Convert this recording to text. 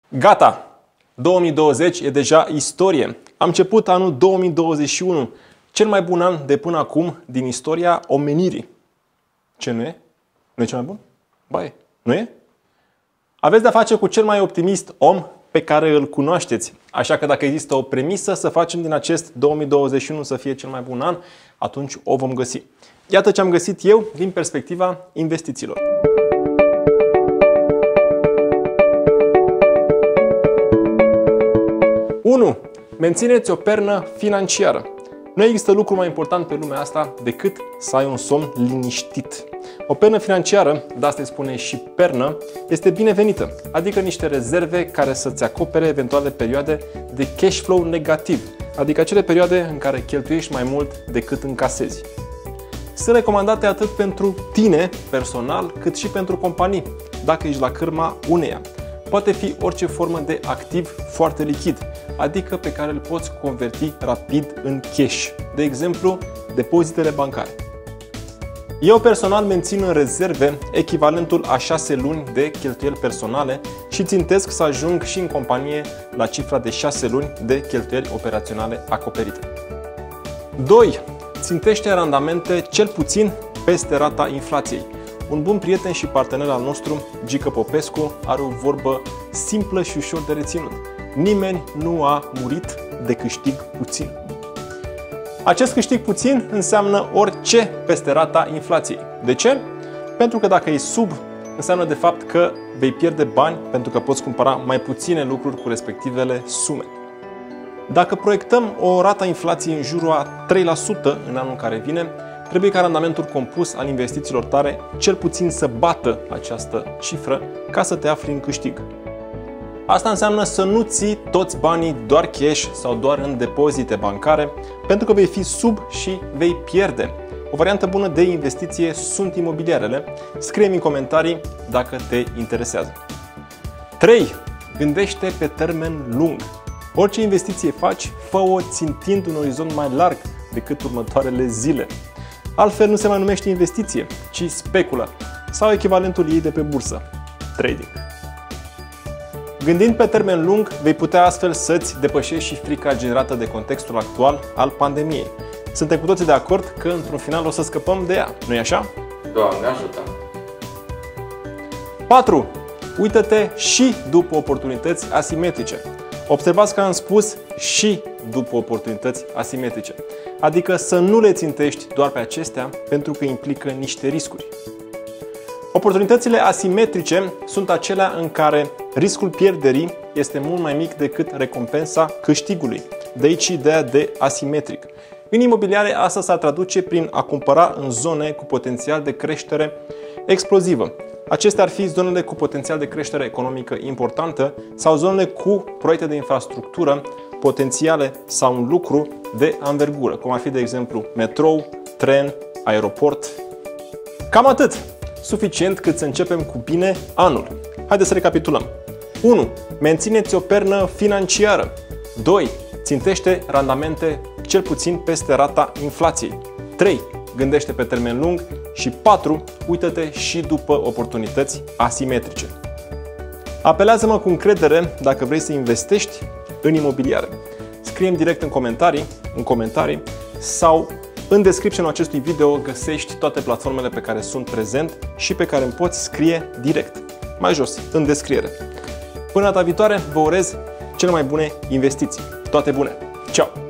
Gata! 2020 e deja istorie. Am început anul 2021, cel mai bun an de până acum din istoria omenirii. Ce nu e? Nu e cel mai bun? Ba e. Nu e? Aveți de-a face cu cel mai optimist om pe care îl cunoașteți. Așa că dacă există o premisă să facem din acest 2021 să fie cel mai bun an, atunci o vom găsi. Iată ce am găsit eu din perspectiva investițiilor. 1. Mențineți o pernă financiară. Nu există lucru mai important pe lumea asta decât să ai un somn liniștit. O pernă financiară, de asta îi spune și pernă, este binevenită, adică niște rezerve care să-ți acopere eventuale perioade de cash flow negativ, adică acele perioade în care cheltuiești mai mult decât încasezi. Sunt recomandate atât pentru tine personal, cât și pentru companii, dacă ești la cârma uneia. Poate fi orice formă de activ foarte lichid, adică pe care îl poți converti rapid în cash. De exemplu, depozitele bancare. Eu personal mențin în rezerve echivalentul a 6 luni de cheltuieli personale și țintesc să ajung și în companie la cifra de 6 luni de cheltuieli operaționale acoperite. 2. Țintește randamente cel puțin peste rata inflației. Un bun prieten și partener al nostru, Gică Popescu, are o vorbă simplă și ușor de reținut. Nimeni nu a murit de câștig puțin. Acest câștig puțin înseamnă orice peste rata inflației. De ce? Pentru că dacă e sub, înseamnă de fapt că vei pierde bani pentru că poți cumpăra mai puține lucruri cu respectivele sume. Dacă proiectăm o rată a inflației în jurul a 3% în anul care vine, trebuie ca randamentul compus al investițiilor tale cel puțin să bată această cifră ca să te afli în câștig. Asta înseamnă să nu ții toți banii doar cash sau doar în depozite bancare, pentru că vei fi sub și vei pierde. O variantă bună de investiție sunt imobiliarele. Scrie-mi în comentarii dacă te interesează. 3. Gândește pe termen lung. Orice investiție faci, fă-o țintind un orizont mai larg decât următoarele zile. Altfel nu se mai numește investiție, ci speculă sau echivalentul ei de pe bursă, trading. Gândind pe termen lung, vei putea astfel să-ți depășești și frica generată de contextul actual al pandemiei. Suntem cu toții de acord că într-un final o să scăpăm de ea, nu-i așa? Doamne ajută! 4. Uită-te și după oportunități asimetrice. Observați că am spus și după oportunități asimetrice, adică să nu le țintești doar pe acestea pentru că implică niște riscuri. Oportunitățile asimetrice sunt acelea în care riscul pierderii este mult mai mic decât recompensa câștigului. De aici ideea de asimetric. În imobiliare asta se traduce prin a cumpăra în zone cu potențial de creștere explozivă. Acestea ar fi zonele cu potențial de creștere economică importantă sau zonele cu proiecte de infrastructură potențiale sau un lucru de anvergură, cum ar fi, de exemplu, metrou, tren, aeroport. Cam atât! Suficient cât să începem cu bine anul. Haideți să recapitulăm. 1. Mențineți o pernă financiară. 2. Țintește randamente cel puțin peste rata inflației. 3. Gândește pe termen lung. Și 4. Uită-te și după oportunități asimetrice. Apelează-mă cu încredere dacă vrei să investești în imobiliare. Scrie-mi direct în comentarii sau în description-ul acestui video găsești toate platformele pe care sunt prezent și pe care îmi poți scrie direct, mai jos, în descriere. Până data viitoare, vă urez cele mai bune investiții. Toate bune! Ceau!